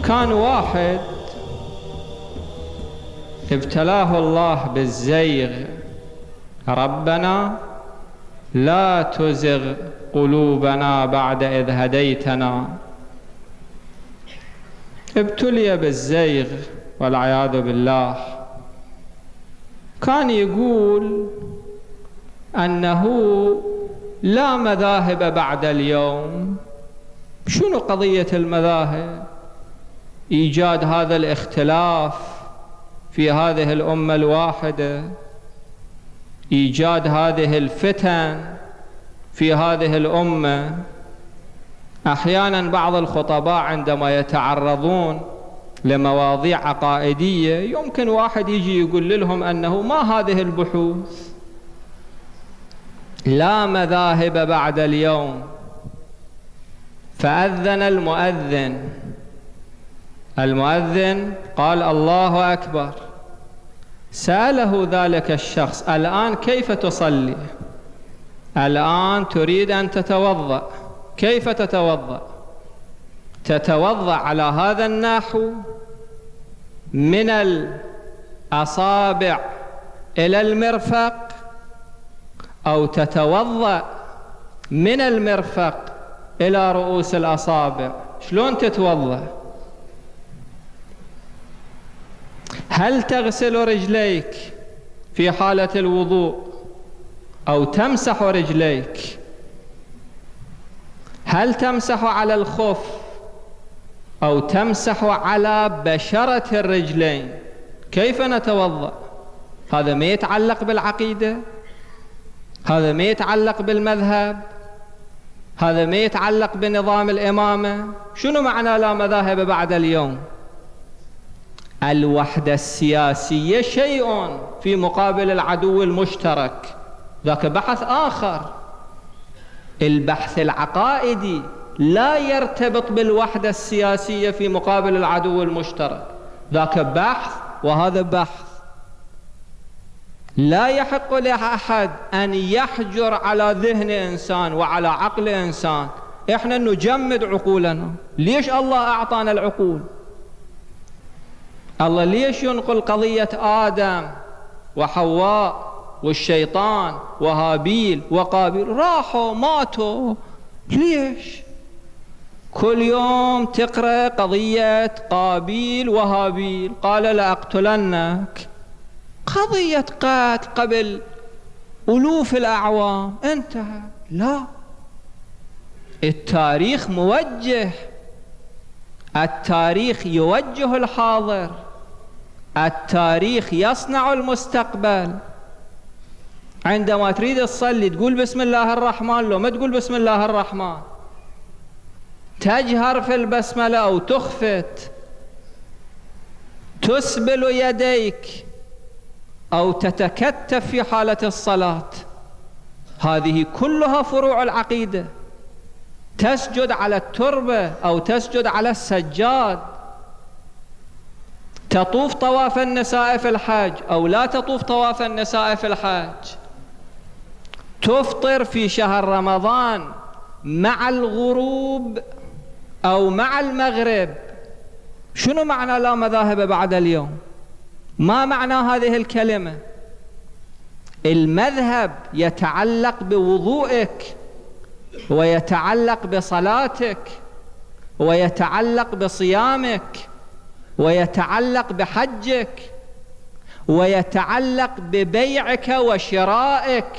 كان واحد ابتلاه الله بالزيغ، ربنا لا تزغ قلوبنا بعد إذ هديتنا. ابتلي بالزيغ والعياذ بالله. كان يقول أنه لا مذاهب بعد اليوم. شنو قضية المذاهب؟ إيجاد هذا الاختلاف في هذه الأمة الواحدة، إيجاد هذه الفتن في هذه الأمة. أحيانا بعض الخطباء عندما يتعرضون لمواضيع عقائدية يمكن واحد يجي يقول لهم أنه ما هذه البحوث، لا مذاهب بعد اليوم. فأذن المؤذن قال الله أكبر. سأله ذلك الشخص: الآن كيف تصلي؟ الآن تريد أن تتوضأ، كيف تتوضأ؟ تتوضأ على هذا النحو من الأصابع إلى المرفق، أو تتوضأ من المرفق إلى رؤوس الأصابع؟ شلون تتوضأ؟ هل تغسل رجليك في حالة الوضوء أو تمسح رجليك؟ هل تمسح على الخف أو تمسح على بشرة الرجلين؟ كيف نتوضأ؟ هذا ما يتعلق بالعقيدة، هذا ما يتعلق بالمذهب، هذا ما يتعلق بنظام الإمامة. شنو معنى لا مذاهب بعد اليوم؟ الوحدة السياسية شيء في مقابل العدو المشترك، ذاك بحث آخر. البحث العقائدي لا يرتبط بالوحدة السياسية في مقابل العدو المشترك، ذاك بحث وهذا بحث. لا يحق لأحد أن يحجر على ذهن إنسان وعلى عقل إنسان. إحنا نجمد عقولنا. ليش الله أعطانا العقول؟ الله ليش ينقل قضية آدم وحواء والشيطان وهابيل وقابيل؟ راحوا ماتوا. ليش؟ كل يوم تقرأ قضية قابيل وهابيل، قال لأقتلنك. قضية قتل قبل ألوف الأعوام، انتهى. لا، التاريخ موجه، التاريخ يوجه الحاضر، التاريخ يصنع المستقبل. عندما تريد تصلي تقول بسم الله الرحمن، لو ما تقول بسم الله الرحمن، تجهر في البسملة أو تخفت، تسبل يديك أو تتكتف في حالة الصلاة. هذه كلها فروع العقيدة. تسجد على التربة أو تسجد على السجاد، تطوف طواف النساء في الحج أو لا تطوف طواف النساء في الحج، تفطر في شهر رمضان مع الغروب أو مع المغرب. شنو معنى لا مذاهب بعد اليوم؟ ما معنى هذه الكلمة؟ المذهب يتعلق بوضوئك، ويتعلق بصلاتك، ويتعلق بصيامك، ويتعلق بحجك، ويتعلق ببيعك وشرائك،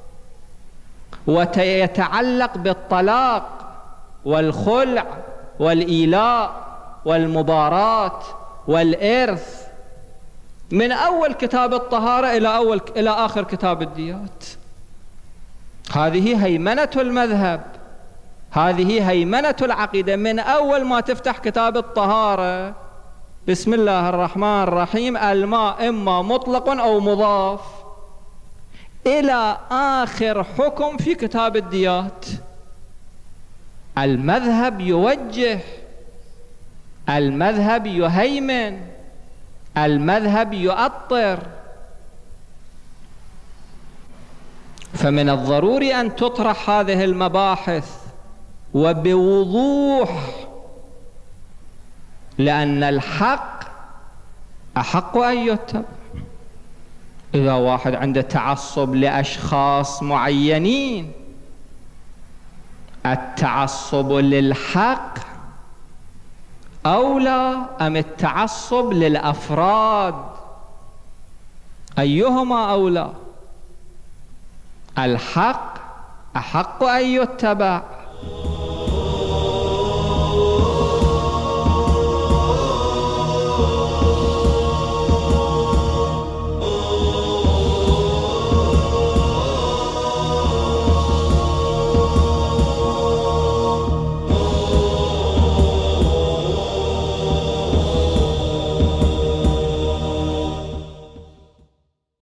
ويتعلق بالطلاق والخلع والإيلاء والمباراة والإرث، من أول كتاب الطهارة إلى آخر كتاب الديات. هذه هيمنة المذهب، هذه هيمنة العقيدة. من أول ما تفتح كتاب الطهارة بسم الله الرحمن الرحيم، الماء إما مطلق أو مضاف، إلى آخر حكم في كتاب الديات. المذهب يوجه، المذهب يهيمن، المذهب يؤطر. فمن الضروري أن تطرح هذه المباحث وبوضوح، لأن الحق أحق أن يتبع. إذا واحد عنده تعصب لأشخاص معينين، التعصب للحق أولى أم التعصب للأفراد؟ أيهما أولى؟ الحق أحق أن يتبع،